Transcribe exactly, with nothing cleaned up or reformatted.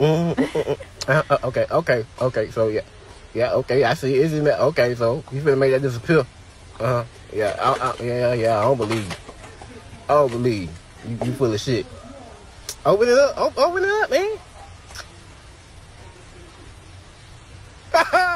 Mm, mm, mm, mm. Uh, uh, okay, okay, okay. So yeah, yeah. Okay, I see. Isn't that okay? So you finna make that disappear? Uh huh. Yeah, I, I, yeah, yeah. I don't believe. You. I don't believe you. You, you full of shit. Open it up. Open it up, man.